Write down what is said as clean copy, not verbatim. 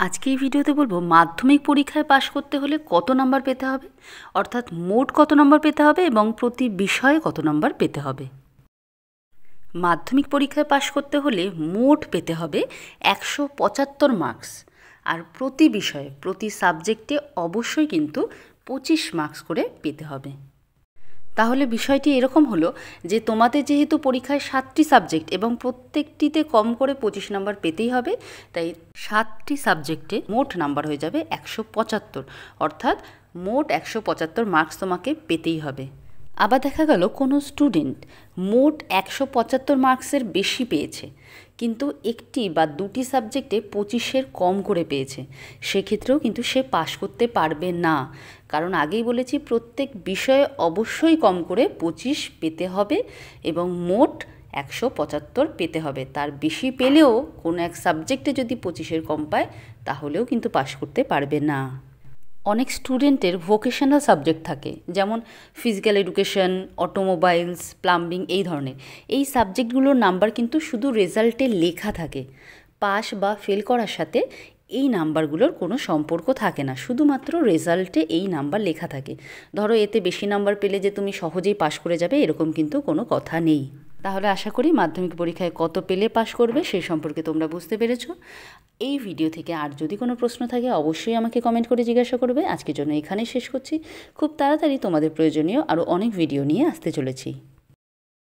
আজকে এই ভিডিওতে বলবো মাধ্যমিক পরীক্ষায় পাশ করতে হলে কত নাম্বার পেতে হবে, অর্থাৎ মোট কত নাম্বার পেতে হবে এবং প্রতি বিষয়ে কত নাম্বার পেতে হবে। মাধ্যমিক পরীক্ষায় পাশ করতে হলে মোট পেতে হবে 175 মার্কস, আর প্রতি বিষয়ে প্রতি সাবজেক্টে অবশ্যই কিন্তু 25 মার্কস করে পেতে হবে। তাহলে বিষয়টি এরকম হলো যে তোমাদের যেহেতু পরীক্ষায় 7টি সাবজেক্ট এবং প্রত্যেকটিতে কম করে 25 নাম্বার পেতেই হবে, তাই 7টি সাবজেক্টে মোট নাম্বার হয়ে যাবে 175, অর্থাৎ মোট 175 মার্কস তোমাকে পেতেই হবে। আবার দেখা গেল কোনো স্টুডেন্ট মোট 175 মার্কসের বেশি পেয়েছে, কিন্তু একটি বা দুটি সাবজেক্টে 25-এর কম করে পেয়েছে, সেক্ষেত্রেও কিন্তু সে পাশ করতে পারবে না। কারণ আগেই বলেছি প্রত্যেক বিষয়ে অবশ্যই কম করে 25 পেতে হবে এবং মোট 175 পেতে হবে। তার বেশি পেলেও কোনো এক সাবজেক্টে যদি 25-এর কম পায় তাহলেও কিন্তু পাশ করতে পারবে না। অনেক স্টুডেন্টের ভোকেশনাল সাবজেক্ট থাকে, যেমন ফিজিক্যাল এডুকেশন, অটোমোবাইলস, প্লাম্বিং, এই ধরনের। এই সাবজেক্টগুলোর নাম্বার কিন্তু শুধু রেজাল্টে লেখা থাকে, পাস বা ফেল করার সাথে এই নাম্বারগুলোর কোনো সম্পর্ক থাকে না, শুধুমাত্র রেজাল্টে এই নাম্বার লেখা থাকে। ধরো এতে বেশি নাম্বার পেলে যে তুমি সহজেই পাশ করে যাবে এরকম কিন্তু কোনো কথা নেই। তাহলে আশা করি মাধ্যমিক পরীক্ষায় কত পেলে পাশ করবে সেই সম্পর্কে তোমরা বুঝতে পেরেছো। এই ভিডিও থেকে আর যদি কোনো প্রশ্ন থাকে অবশ্যই আমাকে কমেন্ট করে জিজ্ঞাসা করবে। আজকের জন্য এখানেই শেষ করছি। খুব তাড়াতাড়ি তোমাদের প্রয়োজনীয় আরও অনেক ভিডিও নিয়ে আসতে চলেছি।